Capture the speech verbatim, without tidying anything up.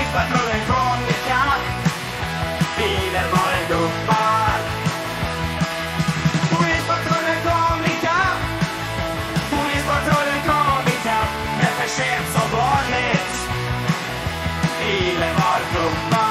Polispatrullen kom ikapp. Bilen var en dumpad. Polispatrullen kom ikapp. Polispatrullen kom ikapp. Men för sent som vanligt. Bilen var dumpad.